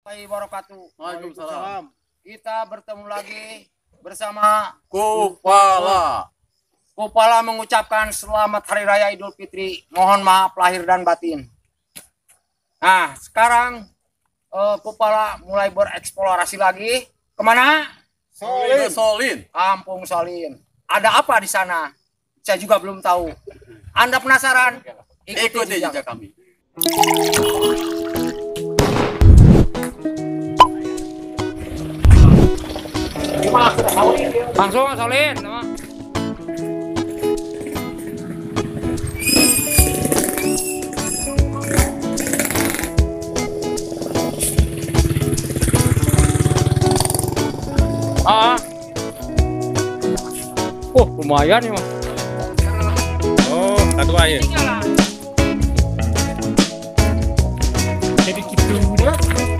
Wabarakatuh. Waalaikumsalam. Kita bertemu lagi bersama Kupala. Kupala mengucapkan selamat Hari Raya Idul Fitri. Mohon maaf lahir dan batin. Nah, sekarang Kupala mulai bereksplorasi lagi. Kemana? Solin. Kampung Solin. Ada apa di sana? Saya juga belum tahu. Anda penasaran? Ikuti jejak kami. Langsung Solin. Lumayan nih mah. Oh, satu aja. Jadi gitu udah.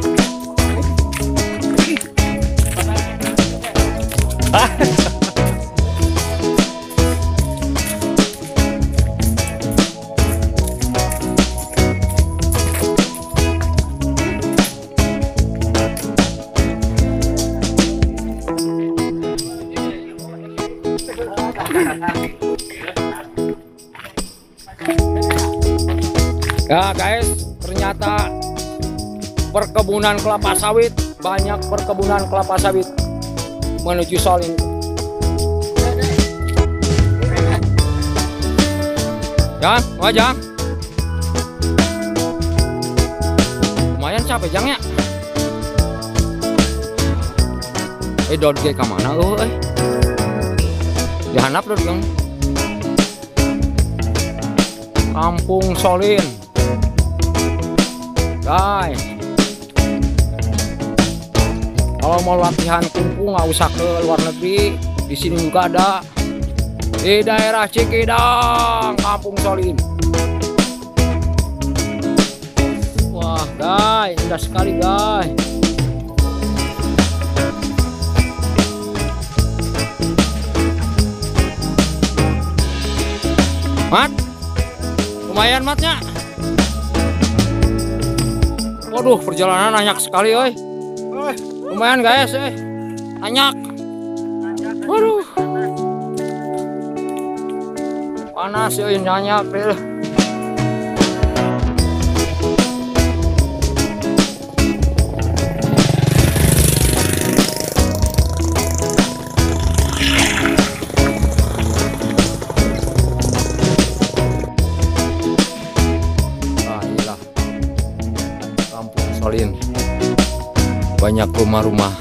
Ya guys, ternyata perkebunan kelapa sawit, banyak perkebunan kelapa sawit menuju Solin. Ya, wajah. Lumayan capek jang ya. Dod ge ka mana euy? Dihanap dod Gang. Kampung Solin. Guys, kalau mau latihan kungfu nggak usah ke luar negeri, di sini juga ada di daerah Cikidang, Kampung Solin. Wah guys, indah sekali guys. Mat, lumayan matnya. Waduh, perjalanan banyak sekali, oi. Lumayan guys, banyak. Waduh, panas, oi, banyak deh. Solin, banyak rumah-rumah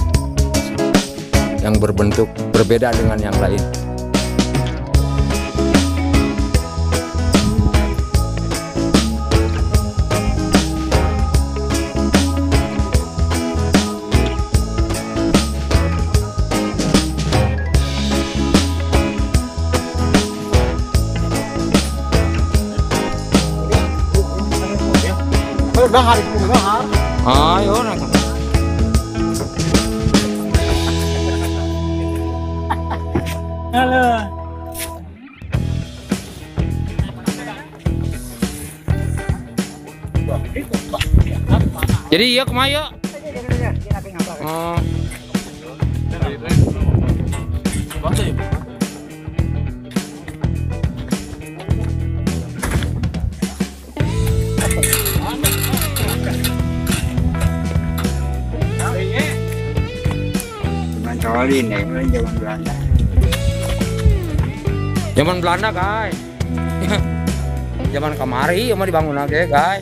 yang berbentuk berbeda dengan yang lain. Ayo nang. Halo. Jadi iya kemaya. Solin ya, mulai zaman Belanda. Zaman Belanda, guys. Zaman kamari mau dibangun lagi, guys.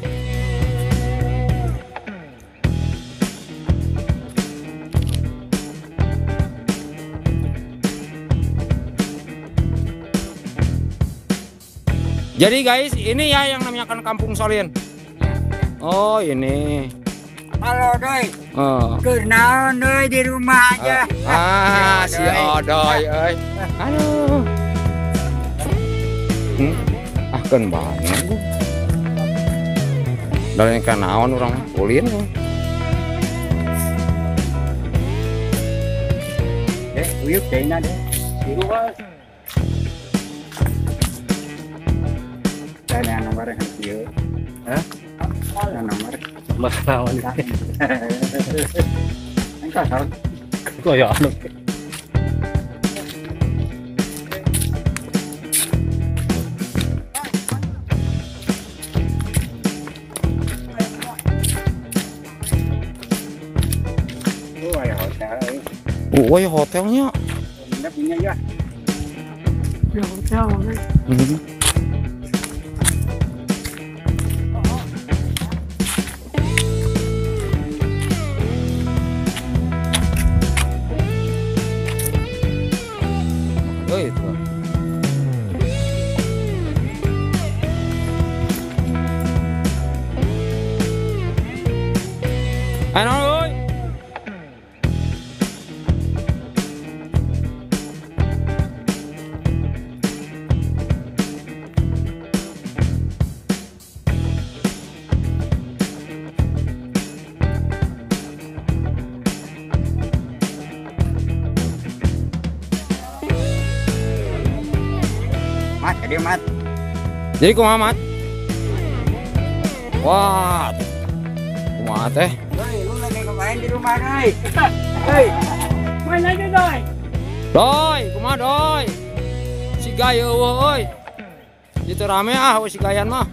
Jadi guys, ini ya yang namanya Kampung Solin. Oh, ini. Halo doi, kenaon doi di rumah aja. Si Odoy, aduh. Kan banyak. Dari kenaon orang ulin. Uyuk kayaknya deh. Dan yang nomor yang dia. Yang nomor. Masalah ini. Engkau tahu. Kok ya anu. Oh ya hotel. Oh ya hotelnya. Kita punya ya. Ya hotel. Oh itu. Ano ơi. Mat, jadi mat. Jadi kumaha mat? Wah. Kumaha teh? Hei, lu lagi ngapain di rumah, Doi? Hei, Main aja doi. Doi, kumaha doi? Si gaya eueuh euy. Itu rame ah we si gayan mah.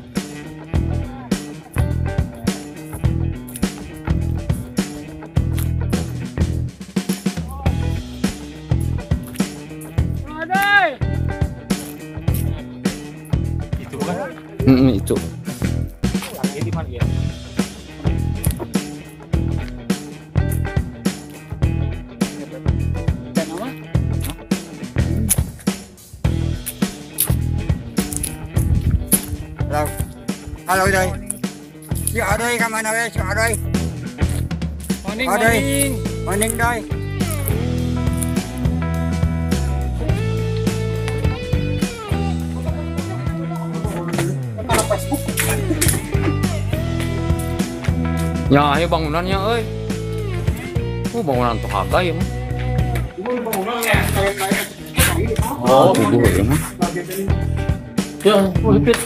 Doi. Itu. halo. Halo, Doi. Si Doi ke mana weh? Si Doi. Morning, Oh, Doi. morning. Morning, Doi. Ya, ayo bangunannya euy. Bangunan tohaga ya mah. Oh, tubuh ya mah. Ya, wipit.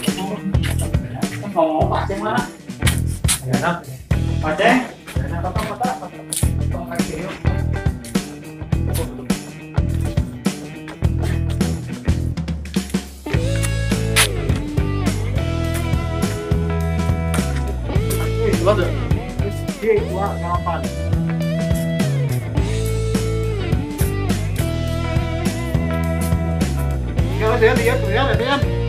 Lihat, lihat, lihat, lihat.